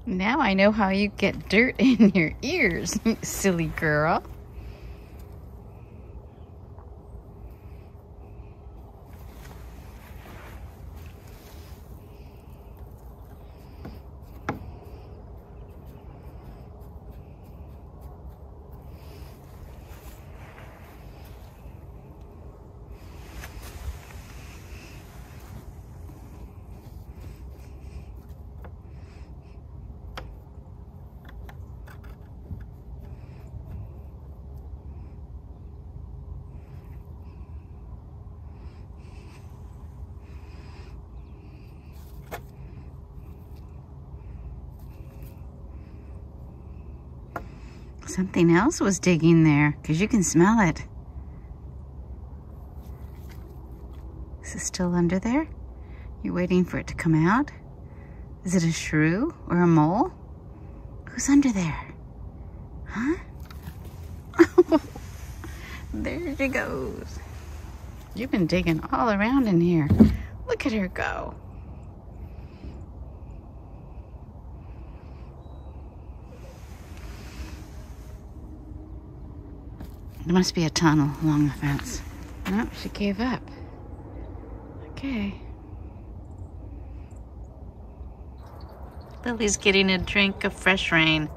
Now I know how you get dirt in your ears, silly girl. Something else was digging there, because you can smell it. Is it still under there? You're waiting for it to come out? Is it a shrew or a mole? Who's under there? Huh? There she goes. You've been digging all around in here. Look at her go. There must be a tunnel along the fence. Nope, she gave up. Okay. Lily's getting a drink of fresh rain.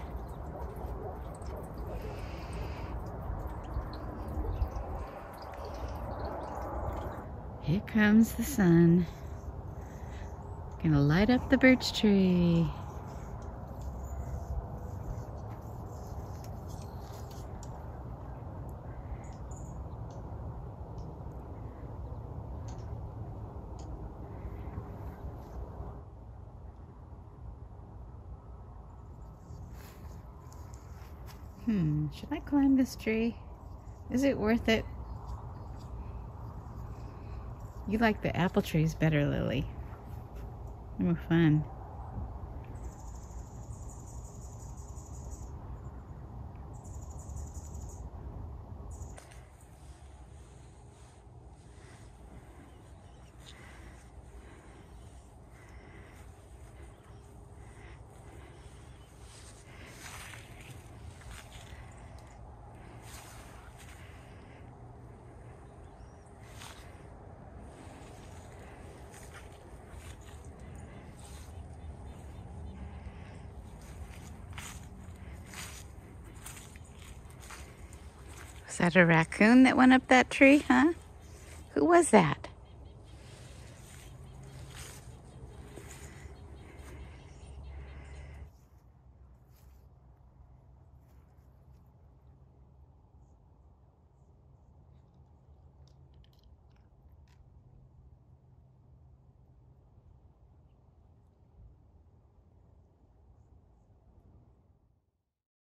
Here comes the sun. Gonna light up the birch tree. Should I climb this tree? Is it worth it? You like the apple trees better, Lily. They were fun. Was that a raccoon that went up that tree, huh? Who was that?